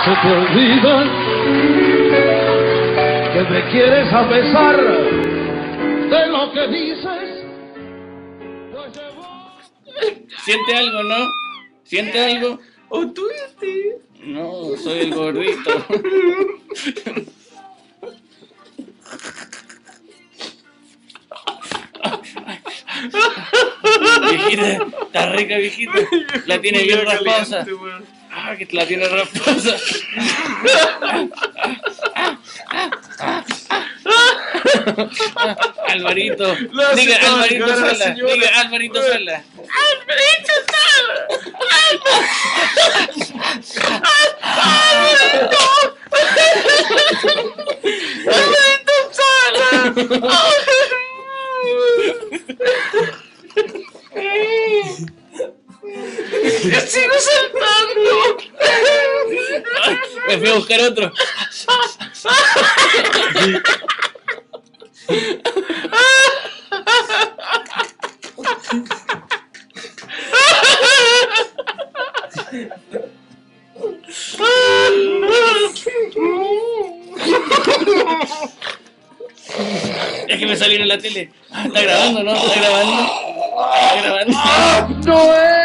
se te olvida que me quieres a pesar de lo que dices. Siente algo, ¿no? ¿Siente algo? ¿O tú, Steve? No, soy el gordito. Viejita, está rica, viejita. La tiene bien rasposa. Ah, que la tiene rasposa. Alvarito. Diga Alvarito sola. Diga Alvarito sola. ¡Alvarito sola! ¡Yo sigo saltando! Me fui a buscar otro. Es que me salieron en la tele. Está grabando, ¿no? Está grabando. Está grabando. ¡No es!